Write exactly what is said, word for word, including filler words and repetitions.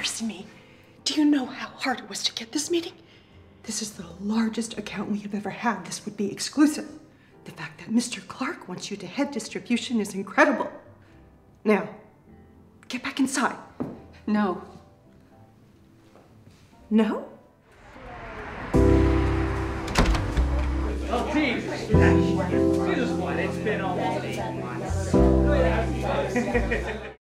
embarrassing me. Do you know how hard it was to get this meeting? This is the largest account we have ever had. This would be exclusive. The fact that Mister Clark wants you to head distribution is incredible. Now, get back inside. No. No? Oh, Jesus. Jesus, what? It's been almost eight months.